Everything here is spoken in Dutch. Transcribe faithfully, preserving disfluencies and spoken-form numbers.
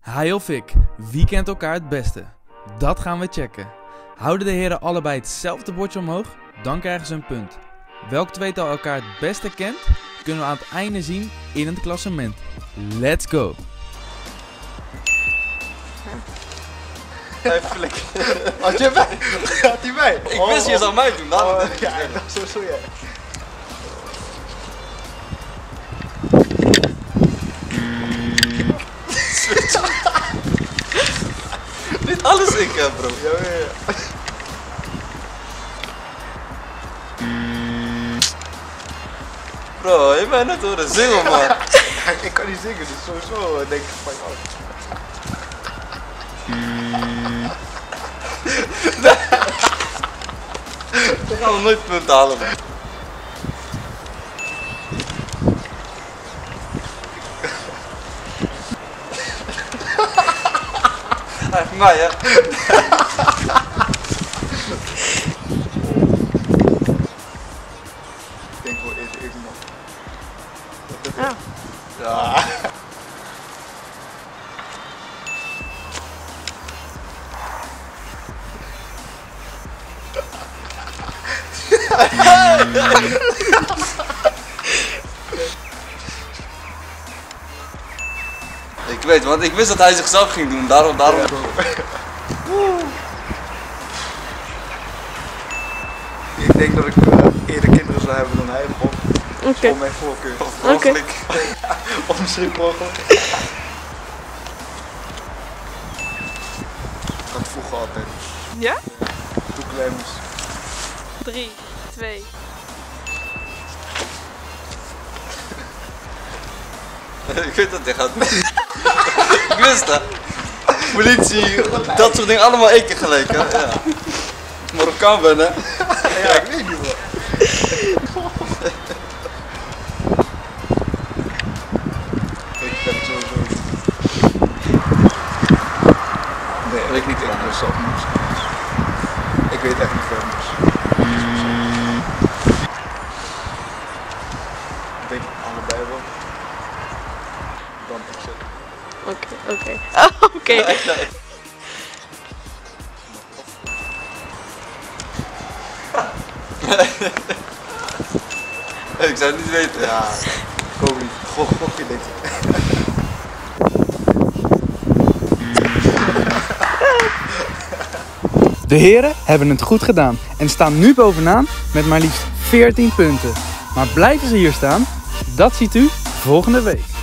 Hij of ik, wie kent elkaar het beste? Dat gaan we checken. Houden de heren allebei hetzelfde bordje omhoog, dan krijgen ze een punt. Welk tweetal elkaar het beste kent, kunnen we aan het einde zien in het klassement. Let's go! Even flikken. Had je bij? Had hij bij? Ik Oh, wist je zou mij doen, daarom. Oh, ja, dat is zo zo ja. Niet alles ik heb, bro. Ja, ja, ja. Bro, je bent net horen zingen, man. Ik kan niet zingen, dus sowieso denk ik van jou. Dan gaan we nooit punten halen, man. Hij heeft mij, hè. Ik denk wel eerder ik nog. Ja. Ja. Ik weet, want ik wist dat hij zichzelf ging doen, daarom, daarom. Ja. Ik denk dat ik uh, eerder kinderen zou hebben dan hij begon. Oké. Okay. Voor mijn voorkeur. Of Oké. mogelijk. Of misschien mogelijk. Ik had vroeger altijd. Ja? Toen ik klein was. Drie, twee. Ik weet dat hij gaat doen. Ik wist dat. Politie, dat soort dingen allemaal één keer gelijk, hè. Ja. Marokkaan ben, hè. Ja, ik weet niet wat. Ik ben het sowieso niet. Nee, ik weet niet echt meer zelf moest. Ik weet echt niet ver moest. Ik denk allebei wel. Dan ik zit. Oké, oké. Oh, oké. Ja, echt, echt. Ik zou het niet weten. Ja, ik ook niet. Gok, gokje denk ik. De heren hebben het goed gedaan en staan nu bovenaan met maar liefst veertien punten. Maar blijven ze hier staan? Dat ziet u volgende week.